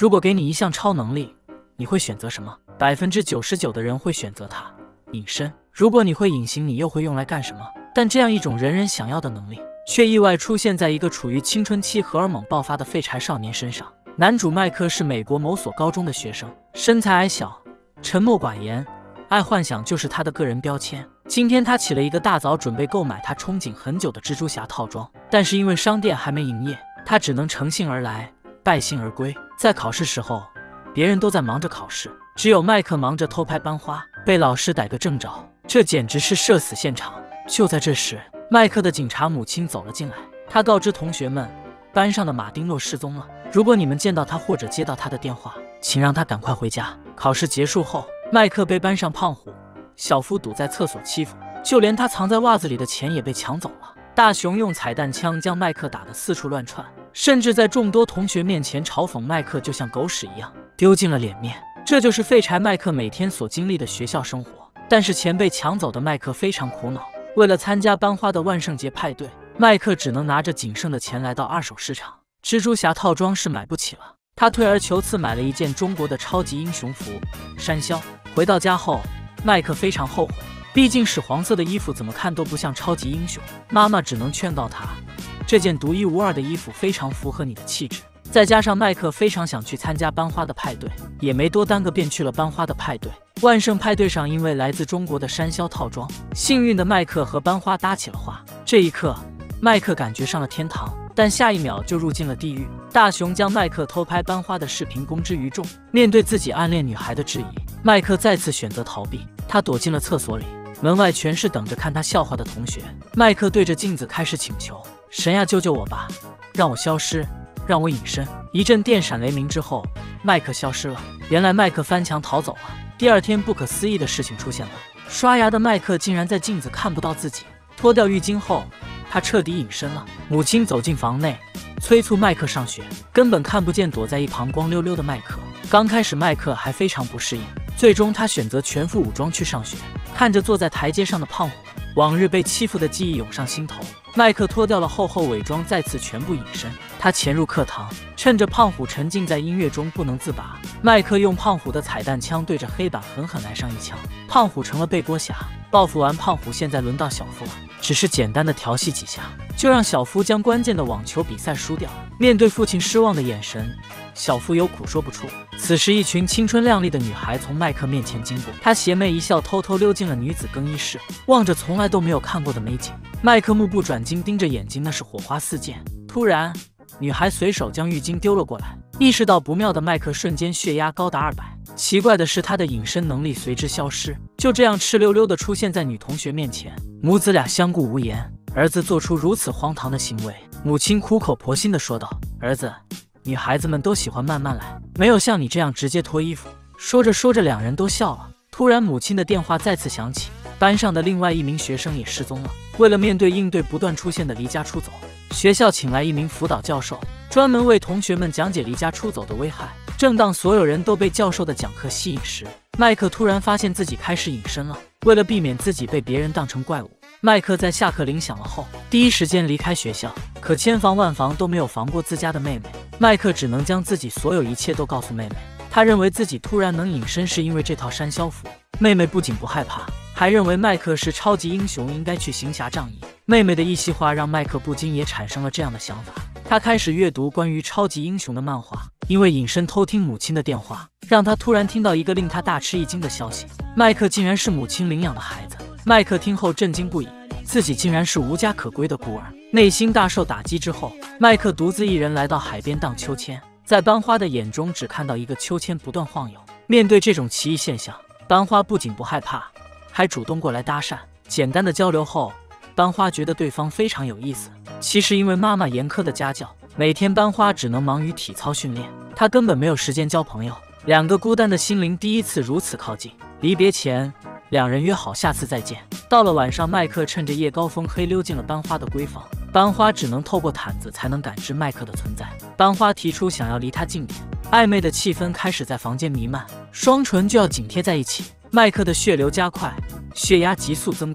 如果给你一项超能力，你会选择什么？99%的人会选择它，隐身。如果你会隐形，你又会用来干什么？但这样一种人人想要的能力，却意外出现在一个处于青春期荷尔蒙爆发的废柴少年身上。男主麦克是美国某所高中的学生，身材矮小，沉默寡言，爱幻想就是他的个人标签。今天他起了一个大早，准备购买他憧憬很久的蜘蛛侠套装，但是因为商店还没营业，他只能乘兴而来，败兴而归。在考试时候，别人都在忙着考试，只有麦克忙着偷拍班花，被老师逮个正着，这简直是社死现场。就在这时，麦克的警察母亲走了进来，他告知同学们，班上的马丁诺失踪了，如果你们见到他或者接到他的电话，请让他赶快回家。考试结束后，麦克被班上胖虎、小夫堵在厕所欺负，就连他藏在袜子里的钱也被抢走了。大雄用彩弹枪将麦克打得四处乱窜，甚至在众多同学面前嘲讽麦克就像狗屎一样，丢尽了脸面。这就是废柴麦克每天所经历的学校生活。但是钱被抢走的麦克非常苦恼，为了参加班花的万圣节派对，麦克只能拿着仅剩的钱来到二手市场。蜘蛛侠套装是买不起了，他退而求次买了一件中国的超级英雄服山魈。回到家后，麦克非常后悔，毕竟屎黄色的衣服怎么看都不像超级英雄。妈妈只能劝告他，这件独一无二的衣服非常符合你的气质。再加上麦克非常想去参加班花的派对，也没多耽搁便去了班花的派对。万圣派对上，因为来自中国的山魈套装，幸运的麦克和班花搭起了话。这一刻，麦克感觉上了天堂，但下一秒就入进了地狱。大雄将麦克偷拍班花的视频公之于众，面对自己暗恋女孩的质疑，麦克再次选择逃避，他躲进了厕所里，门外全是等着看他笑话的同学。麦克对着镜子开始请求：神呀，救救我吧，让我消失，让我隐身。一阵电闪雷鸣之后，麦克消失了。原来麦克翻墙逃走了。第二天，不可思议的事情出现了，刷牙的麦克竟然在镜子看不到自己。脱掉浴巾后，他彻底隐身了。母亲走进房内，催促麦克上学，根本看不见躲在一旁光溜溜的麦克。刚开始麦克还非常不适应，最终他选择全副武装去上学。看着坐在台阶上的胖虎，往日被欺负的记忆涌上心头。麦克脱掉了厚厚伪装，再次全部隐身。他潜入课堂，趁着胖虎沉浸在音乐中不能自拔，麦克用胖虎的彩弹枪对着黑板狠狠来上一枪。胖虎成了背锅侠。报复完胖虎，现在轮到小夫了。只是简单的调戏几下，就让小夫将关键的网球比赛输掉。面对父亲失望的眼神，小夫有苦说不出。此时，一群青春靓丽的女孩从麦克面前经过，他邪魅一笑，偷偷溜进了女子更衣室，望着从来都没有看过的美景。麦克目不转睛盯着眼睛，那是火花四溅。突然，女孩随手将浴巾丢了过来，意识到不妙的麦克瞬间血压高达200。奇怪的是，他的隐身能力随之消失，就这样赤溜溜地出现在女同学面前。母子俩相顾无言。儿子做出如此荒唐的行为，母亲苦口婆心地说道：“儿子，女孩子们都喜欢慢慢来，没有像你这样直接脱衣服。”说着说着，两人都笑了。突然，母亲的电话再次响起，班上的另外一名学生也失踪了。为了应对不断出现的离家出走，学校请来一名辅导教授，专门为同学们讲解离家出走的危害。正当所有人都被教授的讲课吸引时，麦克突然发现自己开始隐身了。为了避免自己被别人当成怪物，麦克在下课铃响了后，第一时间离开学校。可千防万防都没有防过自家的妹妹，麦克只能将自己所有一切都告诉妹妹。他认为自己突然能隐身是因为这套山魈服。妹妹不仅不害怕，还认为麦克是超级英雄，应该去行侠仗义。妹妹的一席话让麦克不禁也产生了这样的想法。他开始阅读关于超级英雄的漫画，因为隐身偷听母亲的电话，让他突然听到一个令他大吃一惊的消息：麦克竟然是母亲领养的孩子。麦克听后震惊不已，自己竟然是无家可归的孤儿。内心大受打击之后，麦克独自一人来到海边荡秋千，在班花的眼中只看到一个秋千不断晃悠。面对这种奇异现象，班花不仅不害怕，还主动过来搭讪。简单的交流后，班花觉得对方非常有意思。其实因为妈妈严苛的家教，每天班花只能忙于体操训练，她根本没有时间交朋友。两个孤单的心灵第一次如此靠近。离别前，两人约好下次再见。到了晚上，麦克趁着夜高风黑溜进了班花的闺房，班花只能透过毯子才能感知麦克的存在。班花提出想要离他近点，暧昧的气氛开始在房间弥漫，双唇就要紧贴在一起。麦克的血流加快，血压急速增高，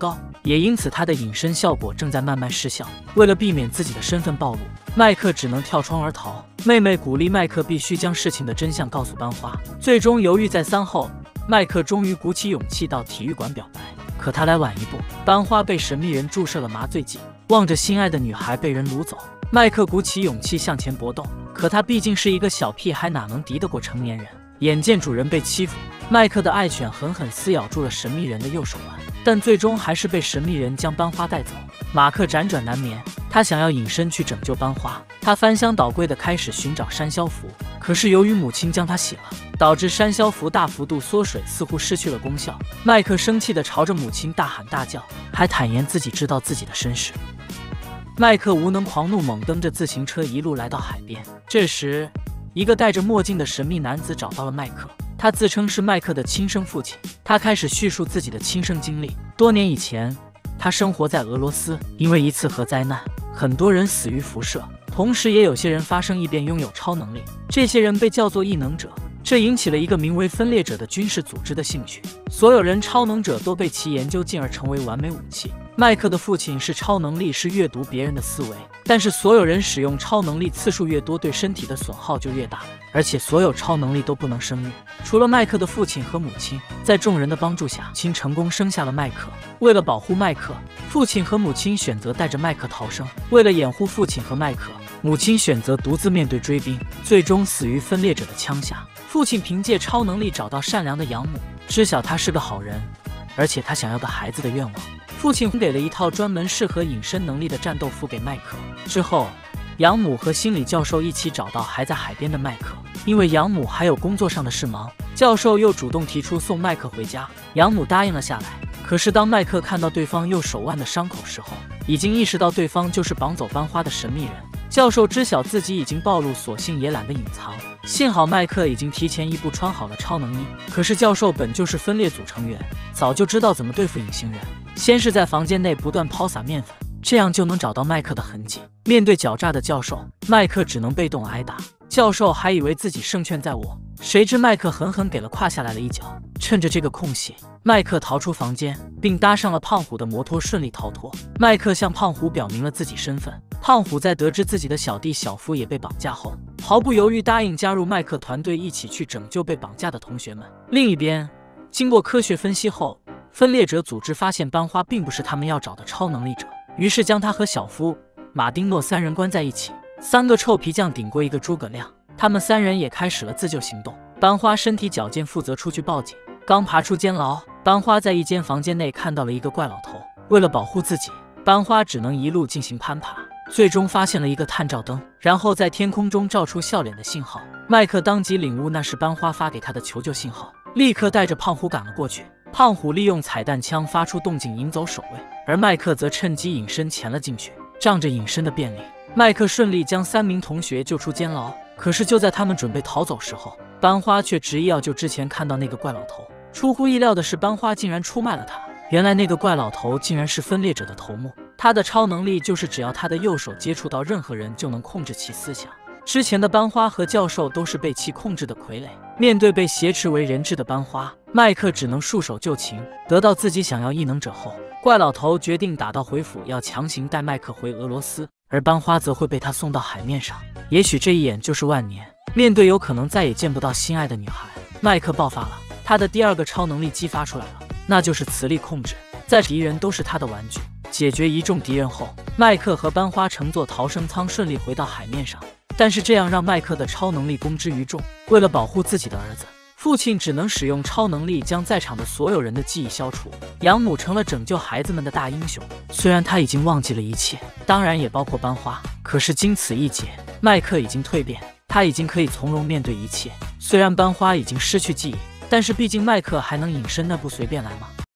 也因此他的隐身效果正在慢慢失效。为了避免自己的身份暴露，麦克只能跳窗而逃。妹妹鼓励麦克必须将事情的真相告诉班花。最终犹豫再三后，麦克终于鼓起勇气到体育馆表白。可他来晚一步，班花被神秘人注射了麻醉剂，望着心爱的女孩被人掳走，麦克鼓起勇气向前搏斗。可他毕竟是一个小屁孩，哪能敌得过成年人？眼见主人被欺负，麦克的爱犬狠狠撕咬住了神秘人的右手腕，但最终还是被神秘人将班花带走。马克辗转难眠，他想要隐身去拯救班花。他翻箱倒柜的开始寻找山魈符，可是由于母亲将它洗了，导致山魈符大幅度缩水，似乎失去了功效。麦克生气地朝着母亲大喊大叫，还坦言自己知道自己的身世。麦克无能狂怒，猛蹬着自行车一路来到海边。这时，一个戴着墨镜的神秘男子找到了麦克，他自称是麦克的亲生父亲。他开始叙述自己的亲身经历。多年以前，他生活在俄罗斯，因为一次核灾难，很多人死于辐射，同时也有些人发生异变，拥有超能力。这些人被叫做异能者，这引起了一个名为分裂者的军事组织的兴趣。所有人超能者都被其研究，进而成为完美武器。麦克的父亲是超能力，是阅读别人的思维，但是所有人使用超能力次数越多，对身体的损耗就越大，而且所有超能力都不能生育。除了麦克的父亲和母亲，在众人的帮助下，亲成功生下了麦克。为了保护麦克，父亲和母亲选择带着麦克逃生。为了掩护父亲和麦克，母亲选择独自面对追兵，最终死于分裂者的枪下。父亲凭借超能力找到善良的养母，知晓他是个好人，而且他想要个孩子的愿望。父亲给了一套专门适合隐身能力的战斗服给麦克。之后，养母和心理教授一起找到还在海边的麦克。因为养母还有工作上的事忙，教授又主动提出送麦克回家，养母答应了下来。可是当麦克看到对方右手腕的伤口时候，已经意识到对方就是绑走班花的神秘人。教授知晓自己已经暴露，索性也懒得隐藏。幸好麦克已经提前一步穿好了超能衣，可是教授本就是分裂组成员，早就知道怎么对付隐形人。先是在房间内不断抛洒面粉，这样就能找到麦克的痕迹。面对狡诈的教授，麦克只能被动挨打。教授还以为自己胜券在握，谁知麦克狠狠给了胯下来了一脚。趁着这个空隙，麦克逃出房间，并搭上了胖虎的摩托，顺利逃脱。麦克向胖虎表明了自己身份。胖虎在得知自己的小弟小夫也被绑架后，毫不犹豫答应加入麦克团队，一起去拯救被绑架的同学们。另一边，经过科学分析后，分裂者组织发现班花并不是他们要找的超能力者，于是将他和小夫、马丁诺三人关在一起。三个臭皮匠顶过一个诸葛亮，他们三人也开始了自救行动。班花身体矫健，负责出去报警。刚爬出监牢，班花在一间房间内看到了一个怪老头。为了保护自己，班花只能一路进行攀爬，最终发现了一个探照灯，然后在天空中照出笑脸的信号。麦克当即领悟那是班花发给他的求救信号，立刻带着胖虎赶了过去。胖虎利用彩弹枪发出动静引走守卫，而麦克则趁机隐身潜了进去。仗着隐身的便利，麦克顺利将3名同学救出监牢。可是就在他们准备逃走时候，班花却执意要救之前看到那个怪老头。出乎意料的是，班花竟然出卖了他。原来那个怪老头竟然是分裂者的头目，他的超能力就是只要他的右手接触到任何人，就能控制其思想。之前的班花和教授都是被其控制的傀儡，面对被挟持为人质的班花，麦克只能束手就擒。得到自己想要异能者后，怪老头决定打道回府，要强行带麦克回俄罗斯，而班花则会被他送到海面上。也许这一眼就是万年。面对有可能再也见不到心爱的女孩，麦克爆发了，他的第二个超能力激发出来了，那就是磁力控制。在敌人都是他的玩具，解决一众敌人后，麦克和班花乘坐逃生舱顺利回到海面上。但是这样让麦克的超能力公之于众。为了保护自己的儿子，父亲只能使用超能力将在场的所有人的记忆消除。养母成了拯救孩子们的大英雄，虽然他已经忘记了一切，当然也包括班花。可是经此一劫，麦克已经蜕变，他已经可以从容面对一切。虽然班花已经失去记忆，但是毕竟麦克还能隐身，那不随便来吗？